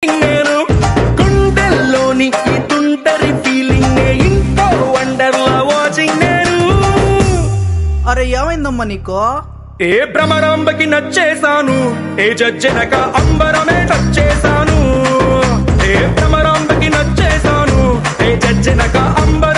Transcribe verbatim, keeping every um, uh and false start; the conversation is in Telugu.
నేను గుండెల్లోని ఈ తుంటరి ఫీలింగ్ ఇంకో వండర్లా వాచింగ్ నేను. అరే ఏమైందమ్మా నీకో? ఏ భ్రమరాంబకి నచ్చేసాను, ఏ జజ్జెనక అంబరమే టచ్చేసాను. ఏ భ్రమరాంబకి నచ్చేసాను, ఏ జజ్జెనక అంబర